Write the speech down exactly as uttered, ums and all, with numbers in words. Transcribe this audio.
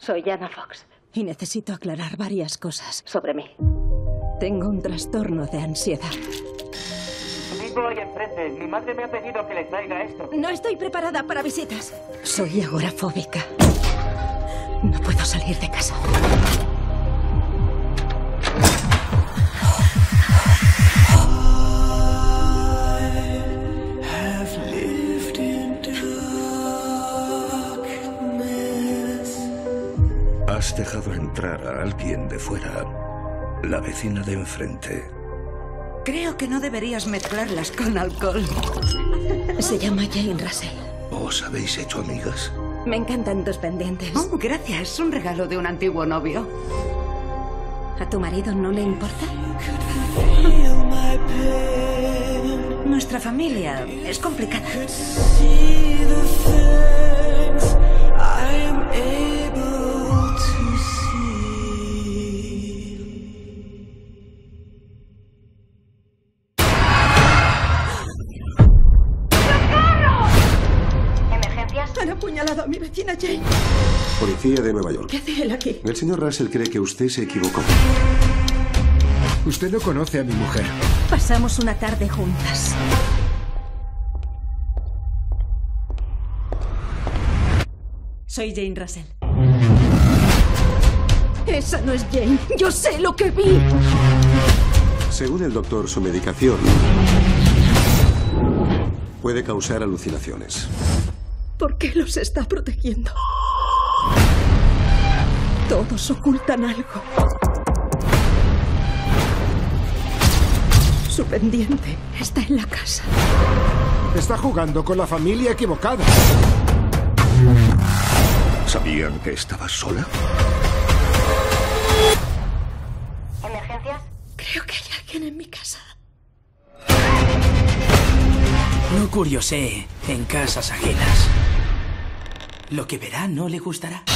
Soy Jana Fox. Y necesito aclarar varias cosas. Sobre mí. Tengo un trastorno de ansiedad. Vivo ahí enfrente. Mi madre me ha pedido que le traiga esto. No estoy preparada para visitas. Soy agorafóbica. No puedo salir de casa. Has dejado entrar a alguien de fuera. La vecina de enfrente. Creo que no deberías mezclarlas con alcohol. Se llama Jane Russell. ¿Os habéis hecho amigas? Me encantan tus pendientes. Oh, gracias. Es un regalo de un antiguo novio. ¿A tu marido no le importa? Nuestra familia es complicada. Han apuñalado a mi vecina Jane. Policía de Nueva York. ¿Qué hace él aquí? El señor Russell cree que usted se equivocó. Usted no conoce a mi mujer. Pasamos una tarde juntas. Soy Jane Russell. Esa no es Jane. Yo sé lo que vi. Según el doctor, su medicación puede causar alucinaciones. ¿Por qué los está protegiendo? Todos ocultan algo. Su pendiente está en la casa. Está jugando con la familia equivocada. ¿Sabían que estaba sola? ¿Emergencias? Creo que hay alguien en mi casa. No curiosee en casas ajenas. Lo que verá no le gustará.